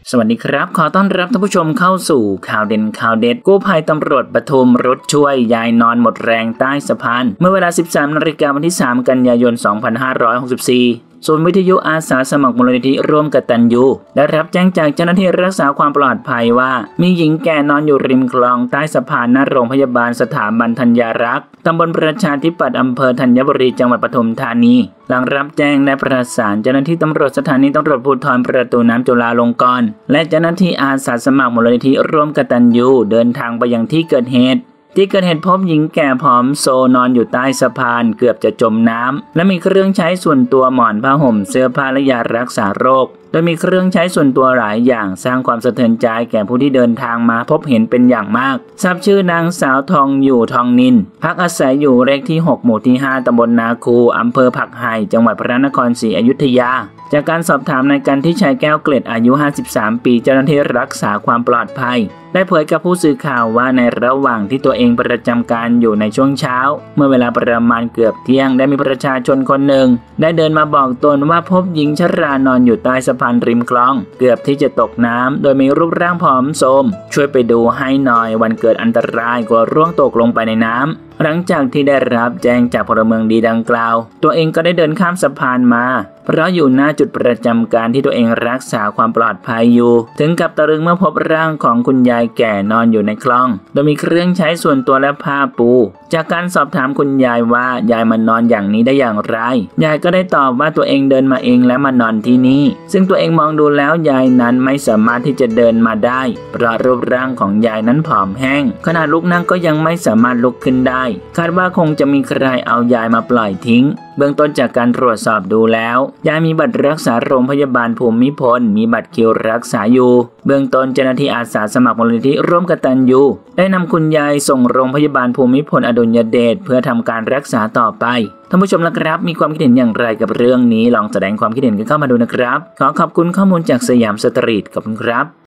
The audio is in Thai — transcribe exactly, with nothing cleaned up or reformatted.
สวัสดีครับขอต้อนรับท่านผู้ชมเข้าสู่ข่าวเด่นข่าวเด็ดกู้ภัยตำรวจปทุมรุดช่วยยายนอนหมดแรงใต้สะพานเมื่อเวลา สิบสามนาฬิกา วันที่สามกันยายน สองพันห้าร้อยหกสิบสี่ศูนย์วิทยุอาสาสมัครมูลนิธิร่วมกตัญญูได้รับแจ้งจากเจ้าหน้าที่รักษาความปลอดภัยว่ามีหญิงแก่นอนอยู่ริมคลองใต้สะพานหน้าโรงพยาบาลสถาบันธัญรักษ์ตำบลประชาธิปัตย์อำเภอธัญบุรีจังหวัดปทุมธานีหลังรับแจ้งได้ประสานเจ้าหน้าที่ตำรวจสถานีตำรวจภูธรประตูน้ำจุฬาลงกรณ์และเจ้าหน้าที่อาสาสมัครมูลนิธิร่วมกตัญญูเดินทางไปยังที่เกิดเหตุที่เกิดเหตุพบหญิงแก่ผอมโซนอนอยู่ใต้สะพานเกือบจะจมน้ำและมีเครื่องใช้ส่วนตัวหมอนผ้าห่มเสื้อผ้าและยารักษาโรคโดยมีเครื่องใช้ส่วนตัวหลายอย่างสร้างความสะเทือนใจแก่ผู้ที่เดินทางมาพบเห็นเป็นอย่างมากทราบชื่อนางสาวทองอยู่ทองนินพักอาศัยอยู่เลขที่หกหมู่ที่ห้าตำบลนาคูอำเภอผักไห่จังหวัดพระนครศรีอยุธยาจากการสอบถามนายกันทิชัยแก้วเกล็ดอายุห้าสิบสามปีเจ้าหน้าที่รักษาความปลอดภัยได้เผยกับผู้สื่อข่าวว่าในระหว่างที่ตัวเองประจำการอยู่ในช่วงเช้าเมื่อเวลาประมาณเกือบเที่ยงได้มีประชาชนคนหนึ่งได้เดินมาบอกตนว่าพบหญิงชรานอนอยู่ใต้สะพานริมคลองเกือบที่จะตกน้ำโดยมีรูปร่างผอมโทรมช่วยไปดูให้หน่อยวันเกิดอันตรายกลัวร่วงตกลงไปในน้ำหลังจากที่ได้รับแจ้งจากพลเมืองดีดังกล่าวตัวเองก็ได้เดินข้ามสะพานมาเพราะอยู่หน้าจุดประจำการที่ตัวเองรักษาความปลอดภัยอยู่ถึงกับตะลึงเมื่อพบร่างของคุณยายแก่นอนอยู่ในคลองโดยมีเครื่องใช้ส่วนตัวและผ้าปูจากการสอบถามคุณยายว่ายายมานอนอย่างนี้ได้อย่างไรยายก็ได้ตอบว่าตัวเองเดินมาเองและมานอนที่นี่ซึ่งตัวเองมองดูแล้วยายนั้นไม่สามารถที่จะเดินมาได้เพราะรูปร่างของยายนั้นผอมแห้งขนาดลุกนั่งก็ยังไม่สามารถลุกขึ้นได้คาดว่าคงจะมีใครเอายายมาปล่อยทิ้งเบื้องต้นจากการตรวจสอบดูแล้วยายมีบัตรรักษาโรงพยาบาลภูมิพลมีบัตรคิวรักษาอยู่เบื้องต้นเจ้าหน้าที่อาสาสมัครมูลนิธิร่วมกตัญญูได้นำคุณยายส่งโรงพยาบาลภูมิพลอดุลยเดชเพื่อทำการรักษาต่อไปท่านผู้ชมนะครับมีความคิดเห็นอย่างไรกับเรื่องนี้ลองแสดงความคิดเห็นกันเข้ามาดูนะครับขอขอบคุณข้อมูลจากสยามสตรีทขอบคุณครับ